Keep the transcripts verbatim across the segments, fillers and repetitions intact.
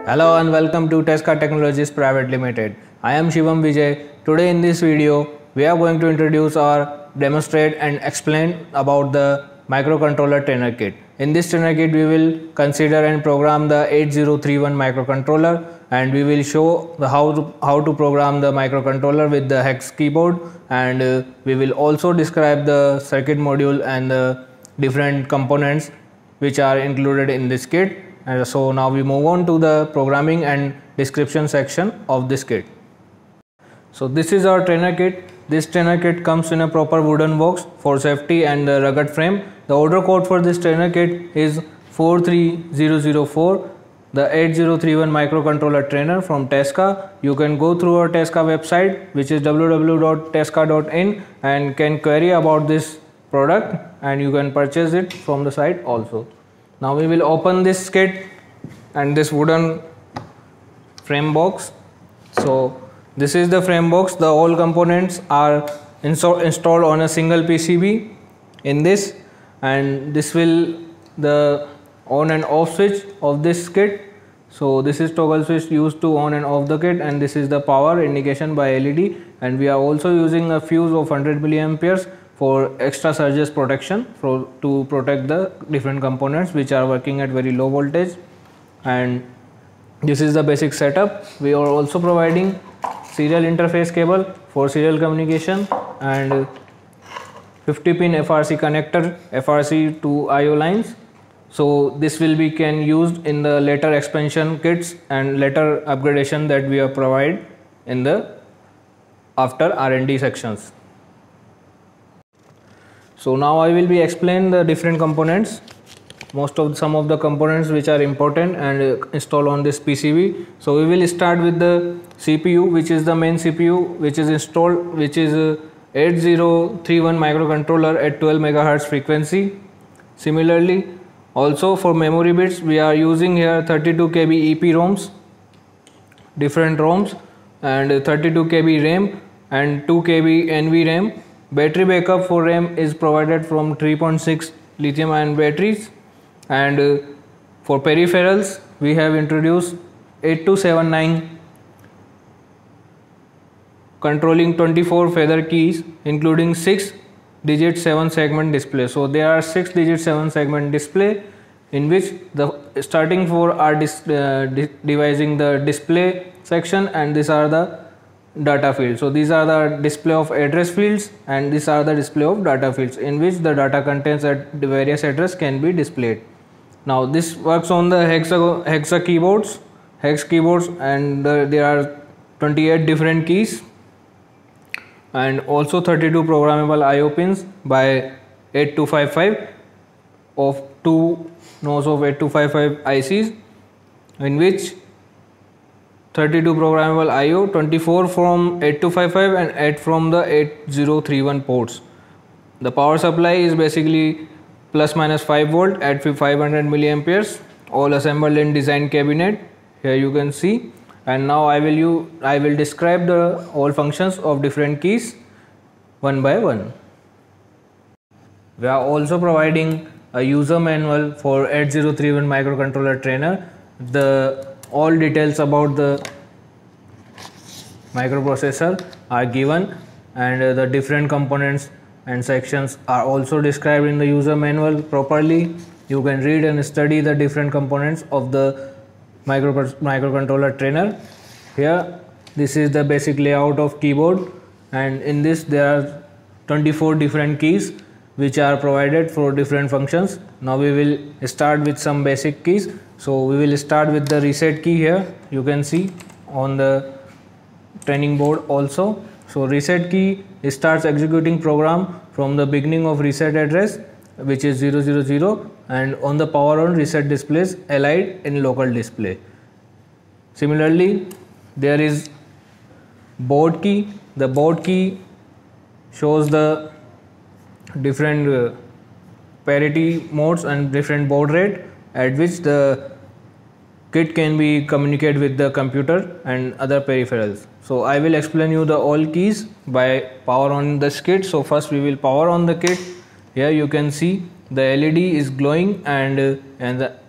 Hello and welcome to Tesca Technologies Private Limited. I am Shivam Vijay. Today in this video, we are going to introduce or demonstrate and explain about the microcontroller trainer kit. In this trainer kit, we will consider and program the eight zero three one microcontroller, and we will show the how to, how to program the microcontroller with the hex keyboard, and uh, we will also describe the circuit module and the different components which are included in this kit. And so now we move on to the programming and description section of this kit. So this is our trainer kit. This trainer kit comes in a proper wooden box for safety and the rugged frame. The order code for this trainer kit is four three zero zero four, the eight zero three one microcontroller trainer from Tesca. You can go through our Tesca website, which is w w w dot tesca dot in, and can query about this product, and you can purchase it from the site also. Now we will open this kit and this wooden frame box. So this is the frame box. The all components are install, installed on a single P C B in this, and this will the on and off switch of this kit. So this is toggle switch used to on and off the kit, and this is the power indication by L E D, and we are also using a fuse of one hundred milliamperes for extra surges protection for to protect the different components which are working at very low voltage. And this is the basic setup. We are also providing serial interface cable for serial communication and fifty pin F R C connector, F R C to I O lines. So this will be can used in the later expansion kits and later upgradation that we are provide in the after R and D sections. So now I will be explain the different components, most of some of the components which are important and uh, installed on this P C B. So we will start with the C P U, which is the main C P U which is installed, which is uh, eight zero three one microcontroller at twelve megahertz frequency. Similarly, also for memory bits, we are using here thirty-two K B E P ROMs, different ROMs, and thirty-two K B RAM and two K B N V RAM. Battery backup for RAM is provided from three point six lithium ion batteries, and uh, for peripherals we have introduced eight two seven nine controlling twenty-four feather keys, including six digit seven segment display. So there are six digit seven segment display, in which the starting four are dis, uh, devising the display section, and these are the data fields. So these are the display of address fields, and these are the display of data fields, in which the data contents at the various address can be displayed. Now this works on the hexa, hexa keyboards, hex keyboards, and uh, there are twenty-eight different keys, and also thirty-two programmable I O pins by eight two five five of two nodes of eight two five five I Cs, in which thirty-two programmable I O, twenty-four from eight two five five and eight from the eight zero three one ports. The power supply is basically plus minus five volt at five hundred milliamperes, all assembled in design cabinet. Here you can see. And now I will you I will describe the all functions of different keys one by one. We are also providing a user manual for eight zero three one microcontroller trainer. The all details about the microprocessor are given, and uh, the different components and sections are also described in the user manual properly. You can read and study the different components of the micro microcontroller trainer. Here this is the basic layout of keyboard, and in this there are twenty-four different keys which are provided for different functions. Now we will start with some basic keys. So we will start with the reset key. Here you can see on the training board also. So reset key starts executing program from the beginning of reset address, which is zero zero zero, and on the power on reset displays allied in local display. Similarly, there is baud key. The baud key shows the different uh, parity modes and different baud rate at which the kit can be communicate with the computer and other peripherals. So I will explain you the all keys by power on the kit. So first we will power on the kit. Here you can see the L E D is glowing, and uh, and the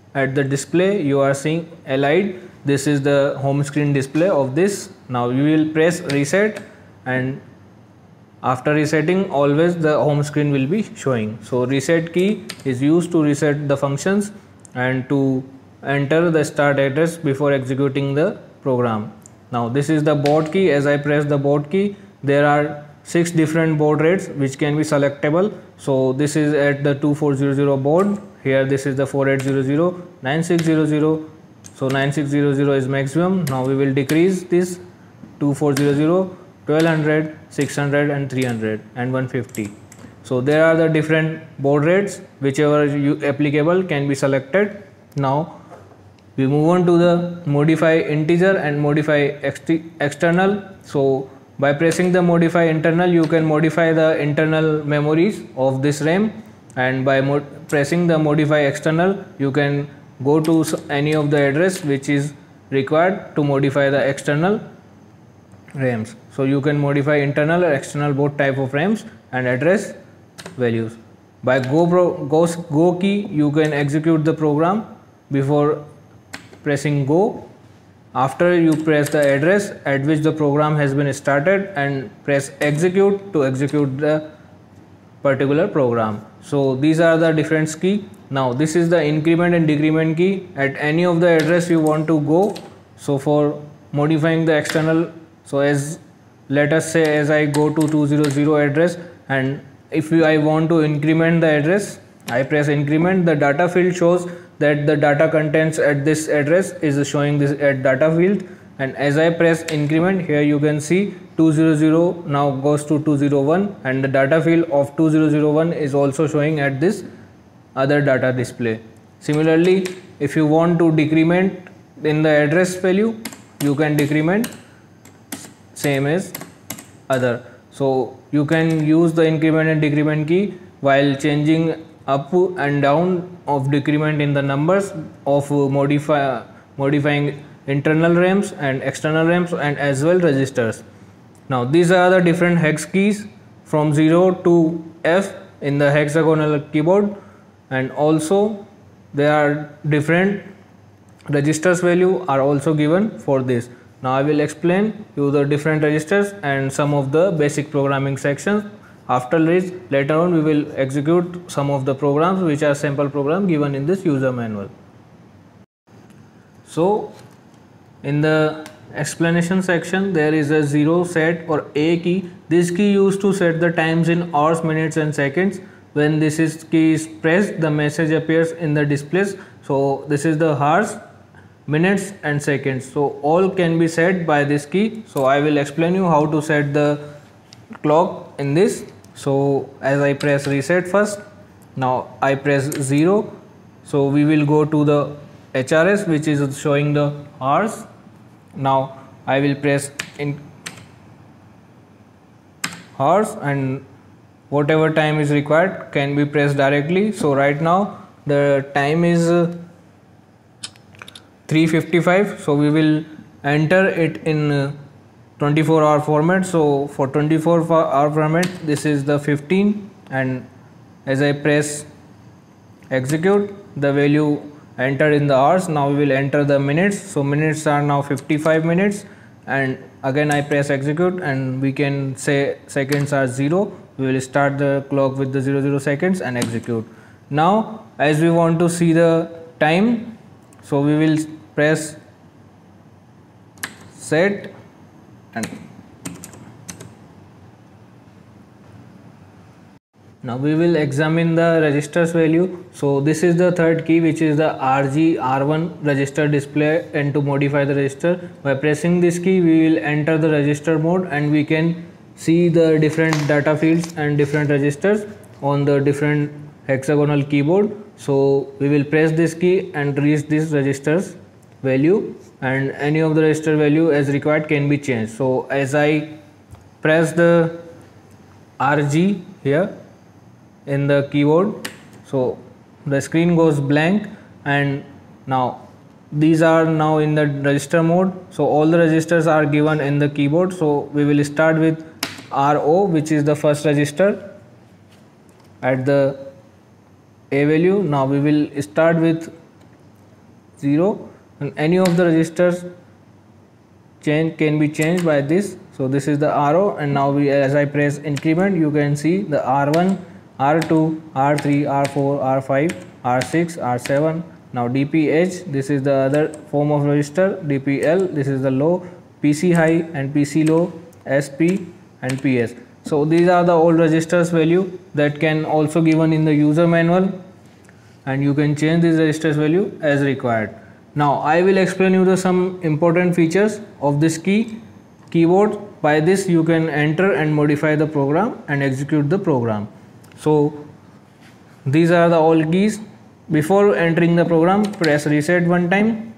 at the display you are seeing Allied. This is the home screen display of this. Now you will press reset, and after resetting always the home screen will be showing. So reset key is used to reset the functions and to enter the start address before executing the program. Now this is the baud key. As I press the baud key, there are six different baud rates which can be selectable. So this is at the two four zero zero baud. Here this is the four eight zero zero, nine six zero zero. So nine six zero zero is maximum. Now we will decrease this two four zero zero, twelve hundred, six hundred and three hundred and one fifty. So there are the different baud rates, whichever you applicable can be selected. Now we move on to the modify integer and modify ext external. So by pressing the modify internal, you can modify the internal memories of this RAM, and by mod pressing the modify external, you can go to any of the address which is required to modify the external RAMs. So you can modify internal or external both type of RAMs and address values. By go, pro, go, go key, you can execute the program before pressing go. After you press the address at which the program has been started and press execute to execute the particular program. So these are the different key. Now this is the increment and decrement key at any of the address you want to go. So for modifying the external, so as let us say as I go to two hundred address, and if you, I want to increment the address, I press increment, the data field shows that the data contents at this address is showing this at data field, and as I press increment, here you can see two hundred now goes to two hundred one, and the data field of two thousand one is also showing at this other data display. Similarly, if you want to decrement in the address value, you can decrement same as other. So you can use the increment and decrement key while changing up and down of decrement in the numbers of modify modifying internal RAMs and external RAMs and as well registers. Now these are the different hex keys from zero to F in the hexagonal keyboard, and also there are different registers value are also given for this. Now I will explain you the different registers and some of the basic programming sections. After this, later on we will execute some of the programs which are sample program given in this user manual. So in the explanation section there is a zero set or A key. This key used to set the times in hours, minutes and seconds. When this is key is pressed, the message appears in the displays. So this is the hours, minutes and seconds. So all can be set by this key. So I will explain you how to set the clock in this. So as I press reset first, now I press zero. So we will go to the H R S which is showing the hours. Now I will press in hours, and whatever time is required can be pressed directly. So right now the time is uh, three fifty-five, so we will enter it in uh, twenty-four hour format. So for twenty-four hour format, this is the fifteen, and as I press execute, the value enter in the hours. Now we will enter the minutes. So minutes are now fifty-five minutes, and again I press execute, and we can say seconds are zero. We will start the clock with the zero zero seconds and execute. Now as we want to see the time, so we will press set, and now we will examine the registers value. So this is the third key, which is the R G R one register display, and to modify the register, by pressing this key we will enter the register mode, and we can see the different data fields and different registers on the different hexagonal keyboard. So we will press this key and reach this registers value, and any of the register value as required can be changed. So as I press the R G here in the keyboard, so the screen goes blank, and now these are now in the register mode. So all the registers are given in the keyboard. So we will start with R O, which is the first register at the A value. Now we will start with zero, and any of the registers change can be changed by this. So this is the arrow, and now we, as I press increment, you can see the R one, R two, R three, R four, R five, R six, R seven. Now D P H, this is the other form of register. D P L, this is the low, P C high and P C low, S P and P S. So these are the all registers value that can also given in the user manual, and you can change this registers value as required. Now I will explain you the some important features of this key keyboard. By this you can enter and modify the program and execute the program. So these are the all keys. Before entering the program, press reset one time,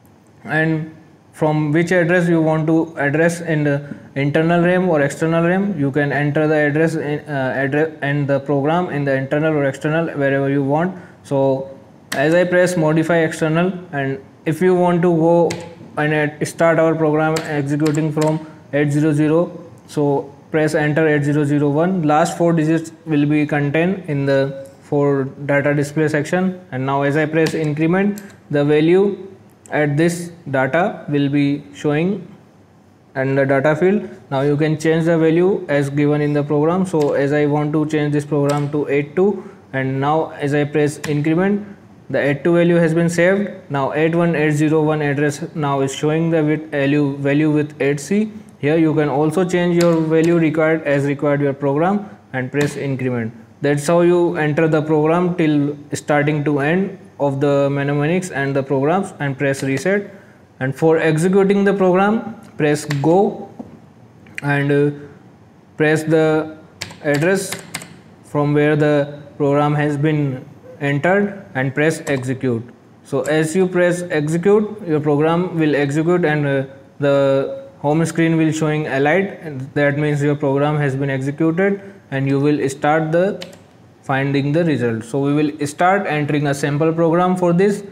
and from which address you want to address in the internal RAM or external RAM, you can enter the address in, uh, address and the program in the internal or external, wherever you want. So as I press modify external, and if you want to go and start our program executing from eight hundred, so press enter eight thousand one. Last four digits will be contained in the for data display section, and now as I press increment, the value at this data will be showing and the data field. Now you can change the value as given in the program. So as I want to change this program to eighty-two, and now as I press increment, the eighty-two value has been saved. Now eight one eight zero one address now is showing the with value value with eight C. Here you can also change your value required as required your program and press increment. That's how you enter the program till starting to end of the mnemonics and the programs, and press reset. And for executing the program, press go and uh, press the address from where the program has been entered and press execute. So as you press execute, your program will execute, and uh, the home screen will showing allied, and that means your program has been executed, and you will start the finding the result. So we will start entering a sample program for this.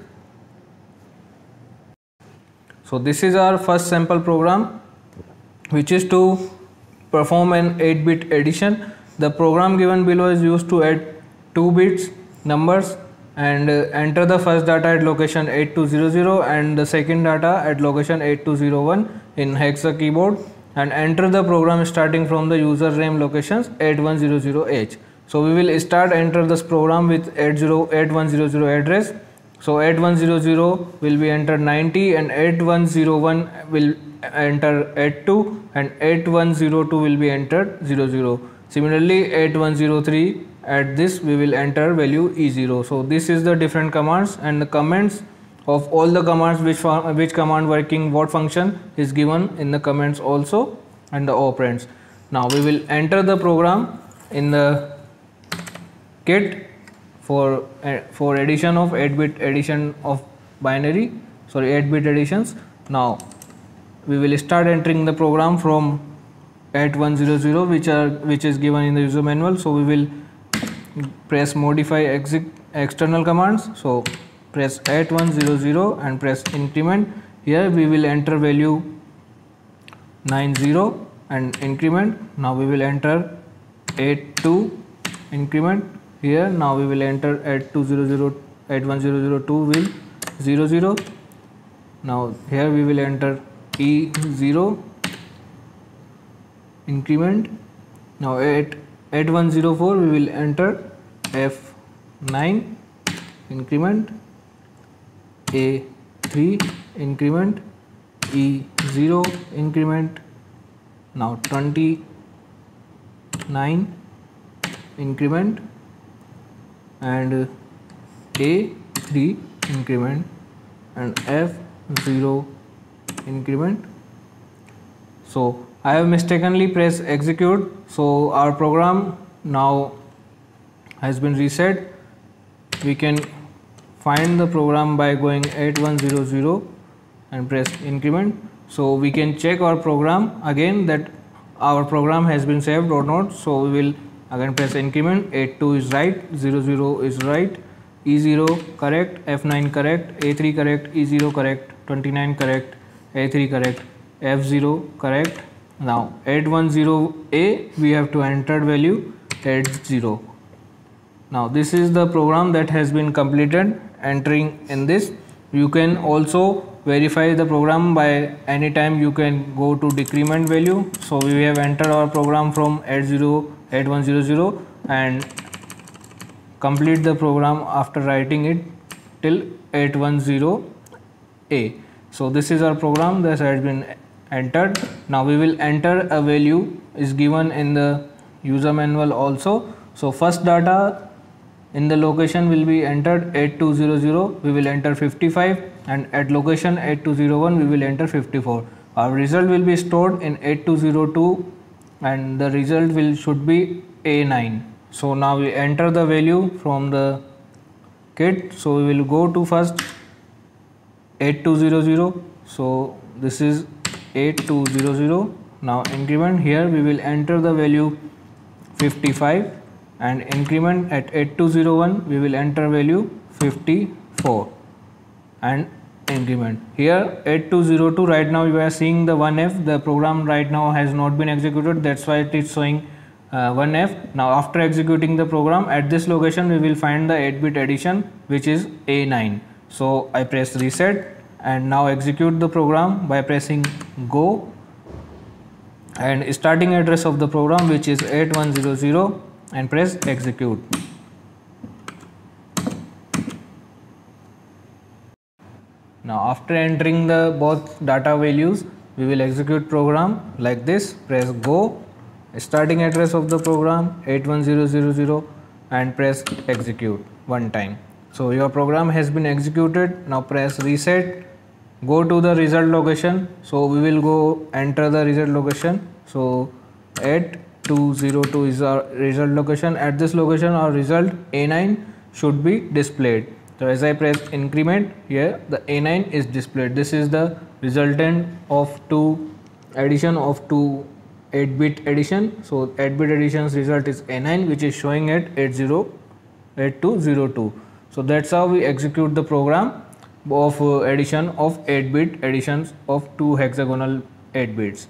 So this is our first sample program, which is to perform an eight bit addition. The program given below is used to add two bits numbers and uh, enter the first data at location eight two zero zero and the second data at location eight two zero one in hexa keyboard, and enter the program starting from the user RAM locations eight one zero zero H. So we will start enter this program with eight one zero zero address. So eight one zero zero will be entered ninety, and eight one zero one will enter eighty-two, and eight one zero two will be entered zero zero. Similarly eight one zero three, at this we will enter value E zero. So this is the different commands, and the comments of all the commands which which command working what function is given in the comments also, and the operands. Now we will enter the program in the kit for uh, for addition of eight bit addition of binary sorry eight bit additions. Now we will start entering the program from eight one zero zero, which are which is given in the user manual. So we will press modify exit external commands. So press eight one zero zero and press increment. Here we will enter value ninety and increment. Now we will enter eighty-two increment. Here now we will enter eight two zero zero eight one zero zero two will zero zero. Now here we will enter E zero increment. Now at eight one zero four we will enter F nine increment, A three increment, E zero increment. Now twenty-nine increment, and A three increment, and F zero increment. So I have mistakenly pressed execute, so our program now has been reset. We can find the program by going eight one zero zero and press increment. So we can check our program again that our program has been saved or not. So we will again press increment. eighty-two is right, zero zero is right, E zero correct, F nine correct, A three correct, E zero correct, twenty-nine correct, A three correct, F zero correct. Now eight one zero A we have to enter value eighty. Now this is the program that has been completed entering in this. You can also verify the program by any time. You can go to decrement value. So we have entered our program from eight zero eight one zero zero and complete the program after writing it till eight one zero A. So this is our program that has been entered. Now we will enter a value is given in the user manual also. So first data in the location will be entered eight two zero zero, we will enter fifty-five, and at location eight two zero one we will enter fifty-four. Our result will be stored in eight two zero two and the result will should be A nine. So now we enter the value from the kit. So we will go to first eight two zero zero. So this is eight two zero zero. Now increment here we will enter the value fifty-five, and increment at eight two zero one we will enter value fifty-four and increment here eight two zero two. Right now you are seeing the one F. The program right now has not been executed, that's why it is showing uh, one F. Now after executing the program at this location we will find the eight bit addition which is A nine. So I press reset and now execute the program by pressing go, and starting address of the program which is eight one zero zero, and press execute. Now after entering the both data values we will execute program like this. Press go, starting address of the program eight one zero zero zero, and press execute one time. So your program has been executed. Now press reset, go to the result location. So we will go enter the result location. So eight two zero two is our result location. At this location our result A nine should be displayed. So as I press increment here, the A nine is displayed. This is the resultant of two addition of two eight bit addition. So eight bit addition's result is A nine, which is showing at eight zero eight two zero two. So that's how we execute the program of uh, addition of eight bit additions of two hexagonal eight bits.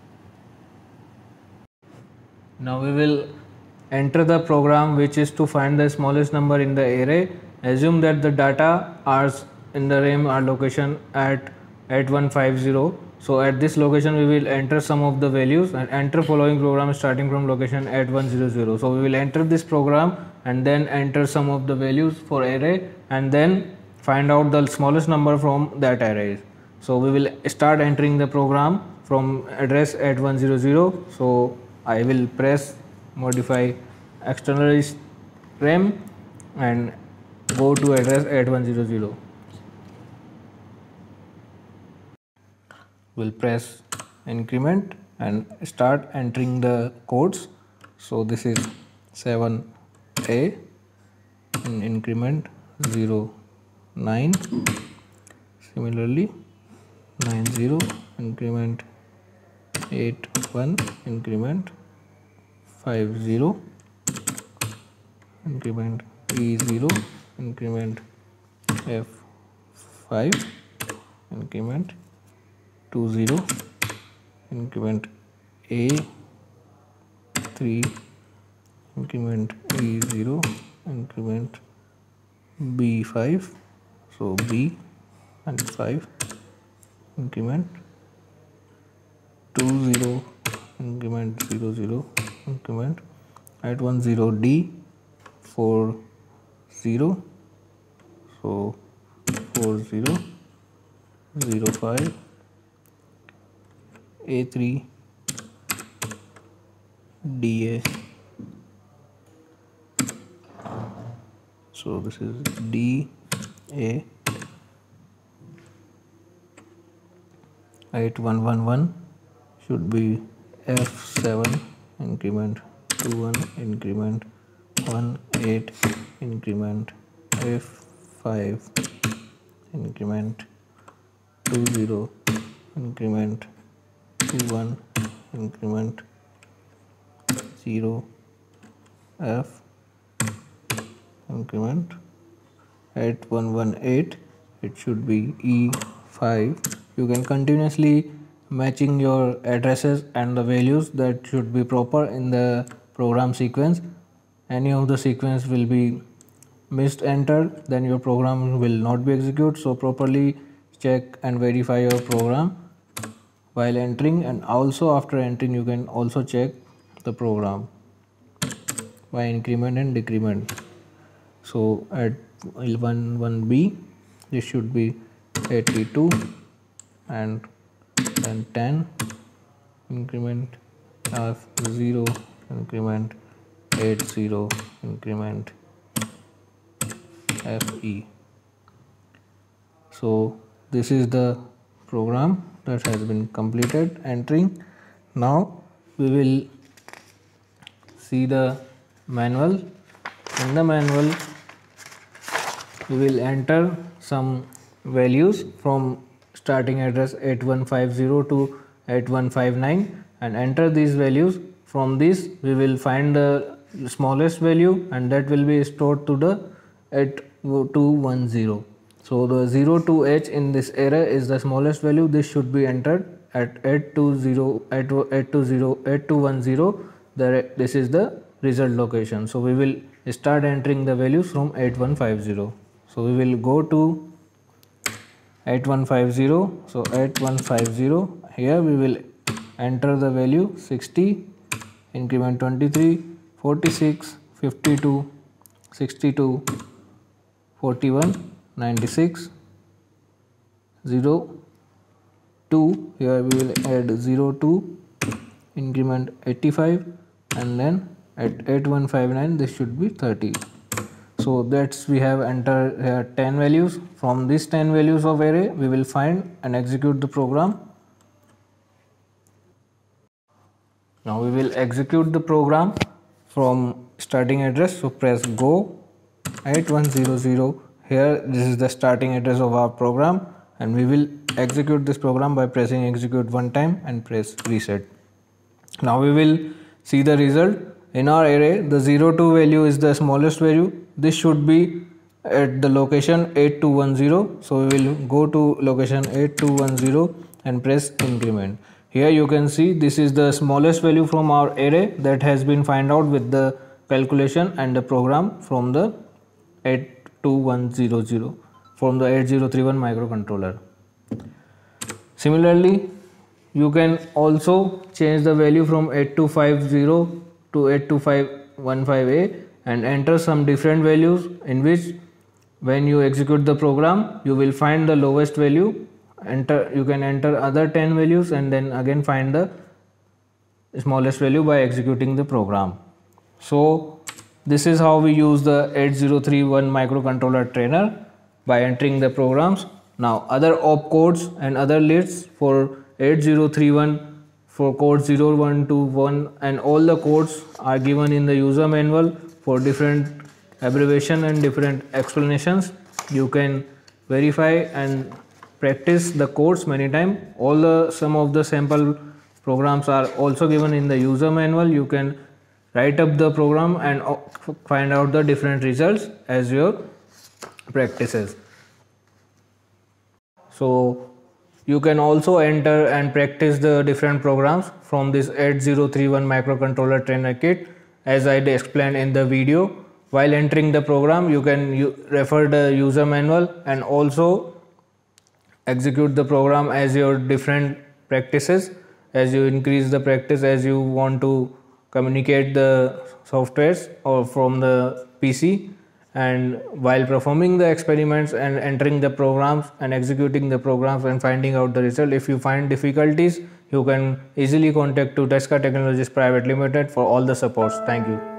Now we will enter the program which is to find the smallest number in the array. Assume that the data are in the RAM are location at eight one five zero. So at this location we will enter some of the values and enter following program starting from location eight one zero zero. So we will enter this program and then enter some of the values for array and then find out the smallest number from that array. So we will start entering the program from address eight one zero zero. So I will press modify external RAM and go to address eight one zero zero. We'll press increment and start entering the codes. So this is seven A and increment zero nine. Similarly nine zero increment eight one increment five zero increment E zero increment F five increment two zero increment A three increment E zero increment B five. So B and five increment two zero increment zero zero increment at one zero D four zero. So four zero zero five A three D A. So this is D A eight one one one should be F seven increment two one increment one eight increment F five increment two zero increment two one increment zero F increment eight one one eight. It should be E five. You can continuously matching your addresses and the values that should be proper in the program sequence. Any of the sequence will be missed enter, then your program will not be executed. So properly check and verify your program while entering, and also after entering you can also check the program by increment and decrement. So at one one B this should be eighty-two, and then ten, increment F zero, increment eighty, increment F E. So this is the program that has been completed entering. Now we will see the manual. In the manual we will enter some values from starting address eight one five zero to eight one five nine and enter these values. From this we will find the smallest value, and that will be stored to the eight two one zero. So the zero to H in this array is the smallest value. This should be entered at eight two zero, eight two zero, eight two one zero. The, this is the result location. So we will start entering the values from eight one five zero. So we will go to eight one five zero. So eight one five zero, here we will enter the value sixty, increment twenty-three, forty-six, fifty-two, sixty-two, forty-one, ninety-six, zero, two, here we will add zero two, increment eighty-five, and then at eight one five nine this should be thirty. So that's we have entered here ten values. From these ten values of array we will find and execute the program. Now we will execute the program from starting address. So press go, eight one zero zero. Here this is the starting address of our program, and we will execute this program by pressing execute one time and press reset. Now we will see the result. In our array the zero two value is the smallest value. This should be at the location eight two one zero. So we will go to location eight two one zero and press increment. Here you can see this is the smallest value from our array that has been found out with the calculation and the program from the eight two one zero zero from the eight zero three one microcontroller. Similarly, you can also change the value from eight two five zero to eight two five one five A and enter some different values, in which when you execute the program you will find the lowest value. Enter you can enter other ten values and then again find the smallest value by executing the program. So this is how we use the eight zero three one microcontroller trainer by entering the programs. Now other opcodes and other lists for eight zero three one, for code zero one two one, and all the codes are given in the user manual for different abbreviation and different explanations. You can verify and practice the codes many times. All the some of the sample programs are also given in the user manual. You can write up the program and find out the different results as your practices. So you can also enter and practice the different programs from this eight zero three one microcontroller trainer kit, as I explained in the video. While entering the program you can refer the user manual and also execute the program as your different practices. As you increase the practice, as you want to communicate the softwares or from the P C, and while performing the experiments and entering the programs and executing the programs and finding out the result, if you find difficulties you can easily contact to Tesca Technologies Private Limited for all the supports. Thank you.